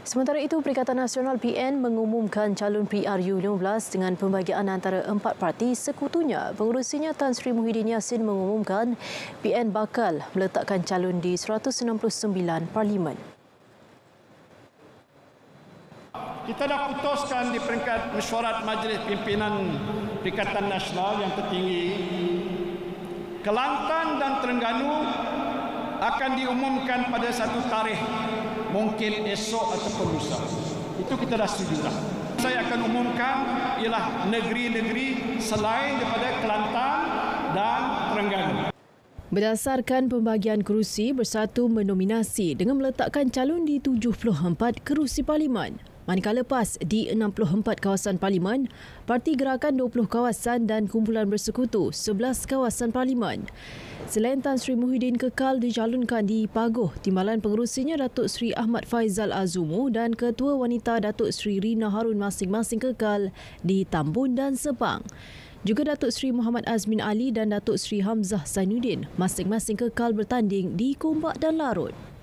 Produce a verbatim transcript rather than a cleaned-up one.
Sementara itu, Perikatan Nasional P N mengumumkan calon P R U lima belas dengan pembagian antara empat parti sekutunya. Pengurusinya Tan Sri Muhyiddin Yassin mengumumkan P N bakal meletakkan calon di seratus enam puluh sembilan parlimen. Kita dah putuskan di peringkat mesyuarat Majlis Pimpinan Perikatan Nasional yang tertinggi, Kelantan dan Terengganu akan diumumkan pada satu tarikh, mungkin esok ataupun lusa. Itu kita dah setuju dah. Saya akan umumkan ialah negeri-negeri selain daripada Kelantan dan Terengganu. Berdasarkan pembagian kerusi, Bersatu menominasi dengan meletakkan calon di tujuh puluh empat kerusi parlimen. Manakala PAS di enam puluh empat kawasan parlimen, Parti Gerakan dua puluh kawasan dan Kumpulan Bersekutu sebelas kawasan parlimen. Selain Tan Sri Muhyiddin kekal dicalonkan di Paguh, timbalan pengerusinya Datuk Seri Ahmad Faizal Azumu dan Ketua Wanita Datuk Seri Rina Harun masing-masing kekal di Tambun dan Sepang. Juga Datuk Seri Muhammad Azmin Ali dan Datuk Seri Hamzah Zainuddin masing-masing kekal bertanding di Gombak dan Larut.